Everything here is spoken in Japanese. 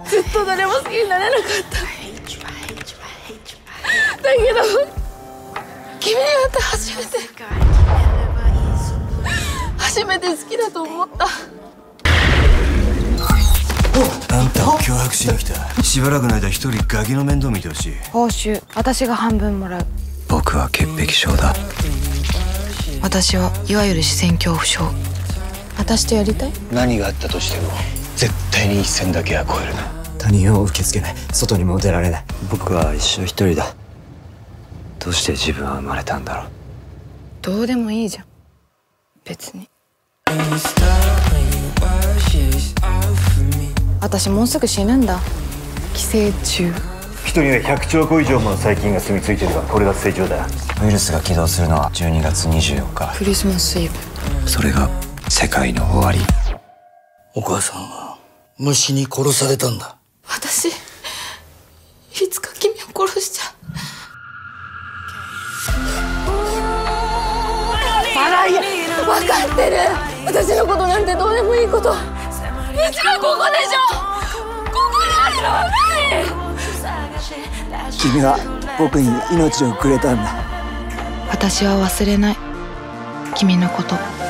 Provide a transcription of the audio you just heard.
ずっと誰も好きになれなかった。だけど君に会って初めて好きだと思った。 あんたを脅迫しに来た。しばらくの間一人ガキの面倒見てほしい。 報酬私が半分もらう。 僕は潔癖症だ。 私はいわゆる視線恐怖症。私とやりたい？ 何があったとしても絶対に一線だけは越えるな。 他人を受け付けない。外にも出られない。 僕は一生一人だ。どうして自分は生まれたんだろう。 どうでもいいじゃん別に。私もうすぐ死ぬんだ。寄生虫。 人には100兆個以上もの細菌が住み着いてるが、これが正常だ。ウイルスが起動するのは12月24日。 クリスマスイブ。 それが世界の終わり。 お母さんは虫に殺されたんだ。 私いつか君を殺しちゃう。笑い、分かってる。私のことなんてどうでもいいこと。うちはここでしょ。ここにあるのは何？ 君は僕に命をくれたんだ。 私は忘れない君のこと。